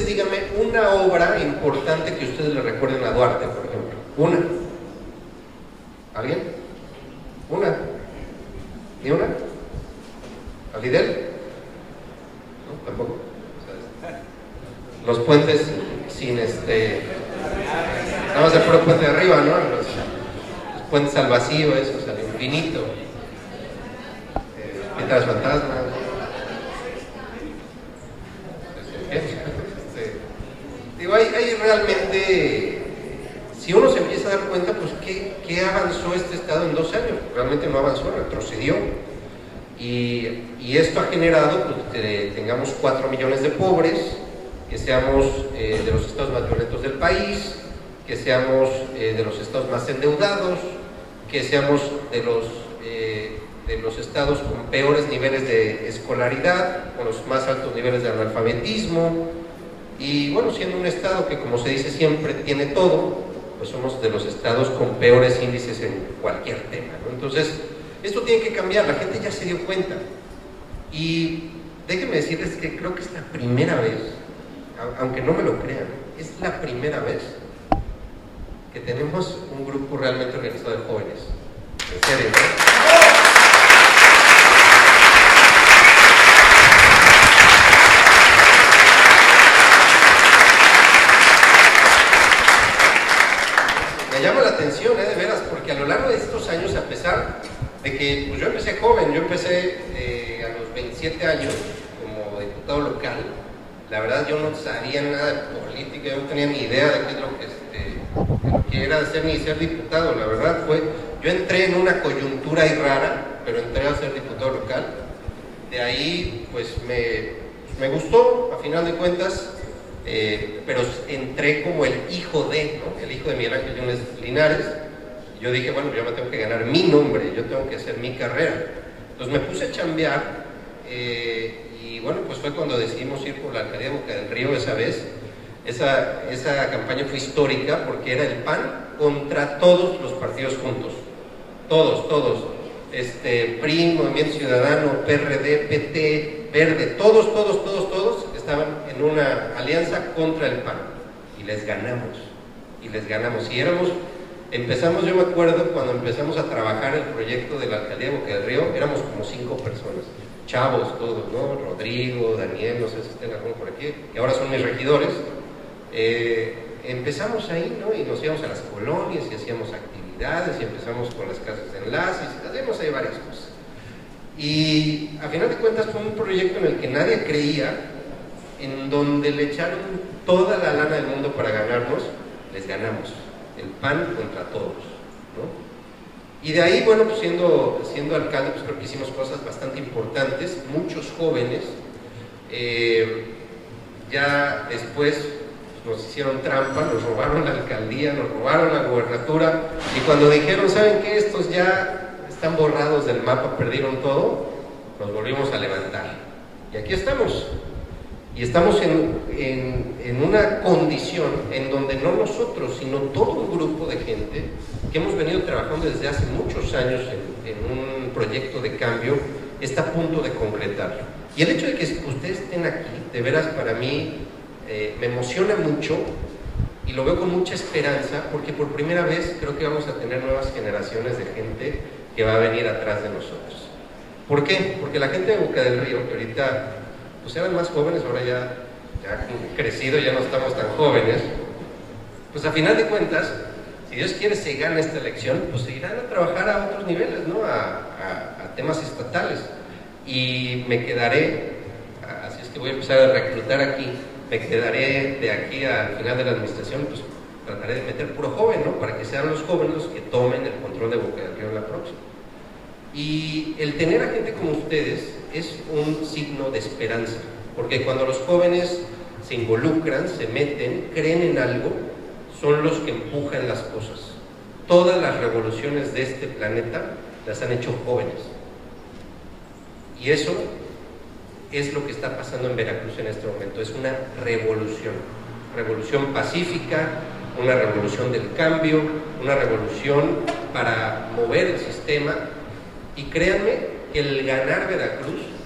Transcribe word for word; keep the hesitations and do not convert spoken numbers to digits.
díganme una obra importante que ustedes le recuerden a Duarte, por ejemplo. Una. ¿Alguien? ¿Una? ¿Ni una? ¿A Fidel? No, tampoco. O sea, los puentes sin este... Nada más el puro puente de arriba, ¿no? Los, los puentes al vacío, esos, al infinito. Eh, Piedras fantasmas. Este, digo, hay, hay realmente... Si uno se empieza a dar cuenta, pues, ¿qué, qué avanzó este Estado en dos años? Realmente no avanzó, retrocedió. Y, y esto ha generado pues, que tengamos cuatro millones de pobres, que seamos eh, de los estados más violentos del país, que seamos eh, de los estados más endeudados, que seamos de los, eh, de los estados con peores niveles de escolaridad, con los más altos niveles de analfabetismo, y bueno, siendo un estado que, como se dice siempre, tiene todo, pues somos de los estados con peores índices en cualquier tema, ¿no? Entonces, esto tiene que cambiar, la gente ya se dio cuenta. Y déjenme decirles que creo que es la primera vez, aunque no me lo crean, es la primera vez que tenemos un grupo realmente organizado de jóvenes. En serio, ¿no? Me llama la atención, ¿eh? De veras, porque a lo largo de estos años, a pesar de que pues, yo empecé joven, yo empecé eh, a los veintisiete años como diputado local, la verdad yo no sabía nada de política, yo no tenía ni idea de qué es lo que, este, que era ser ni ser diputado, la verdad fue, yo entré en una coyuntura ahí rara, pero entré a ser diputado local, de ahí pues me, me gustó, a final de cuentas, eh, pero entré como el hijo de, ¿no? El hijo de Miguel Ángel Yunes Linares. Yo dije, bueno, yo me tengo que ganar mi nombre, yo tengo que hacer mi carrera. Entonces me puse a chambear eh, y bueno, pues fue cuando decidimos ir por la alcaldía de Boca del Río esa vez. Esa, esa campaña fue histórica porque era el P A N contra todos los partidos juntos. Todos, todos. Este, P R I, Movimiento Ciudadano, P R D, P T, Verde, todos, todos, todos, todos estaban en una alianza contra el P A N. Y les ganamos. Y les ganamos. Y éramos... Empezamos, yo me acuerdo, cuando empezamos a trabajar el proyecto de la alcaldía de Boca del Río, éramos como cinco personas, chavos todos, ¿no? Rodrigo, Daniel, no sé si estén alguno por aquí, que ahora son mis regidores. Eh, empezamos ahí, ¿no? Y nos íbamos a las colonias y hacíamos actividades y empezamos con las casas de enlaces, y hacíamos ahí varias cosas. Y a final de cuentas fue un proyecto en el que nadie creía, en donde le echaron toda la lana del mundo para ganarnos, les ganamos. El P A N contra todos, ¿no? Y de ahí, bueno, pues siendo, siendo alcalde, pues creo que hicimos cosas bastante importantes, muchos jóvenes, eh, ya después pues, nos hicieron trampa, nos robaron la alcaldía, nos robaron la gobernatura, y cuando dijeron, ¿saben qué? Estos ya están borrados del mapa, perdieron todo, nos volvimos a levantar. Y aquí estamos. Y estamos en, en, en una condición en donde no nosotros, sino todo un grupo de gente que hemos venido trabajando desde hace muchos años en, en un proyecto de cambio, está a punto de concretarlo. Y el hecho de que ustedes estén aquí, de veras para mí, eh, me emociona mucho y lo veo con mucha esperanza, porque por primera vez creo que vamos a tener nuevas generaciones de gente que va a venir atrás de nosotros. ¿Por qué? Porque la gente de Boca del Río, que ahorita pues eran más jóvenes, ahora ya, ya crecido, ya no estamos tan jóvenes, pues a final de cuentas, si Dios quiere se gana esta elección, pues se irán a trabajar a otros niveles, ¿no? A, a, a temas estatales. Y me quedaré, así es que voy a empezar a reclutar aquí, me quedaré de aquí al final de la administración, pues trataré de meter puro joven, ¿no? Para que sean los jóvenes los que tomen el control de Boca del Río en la próxima. Y el tener a gente como ustedes es un signo de esperanza, porque cuando los jóvenes se involucran, se meten, creen en algo, son los que empujan las cosas. Todas las revoluciones de este planeta las han hecho jóvenes. Y eso es lo que está pasando en Veracruz en este momento, es una revolución, revolución pacífica, una revolución del cambio, una revolución para mover el sistema. Y créanme que el ganar Veracruz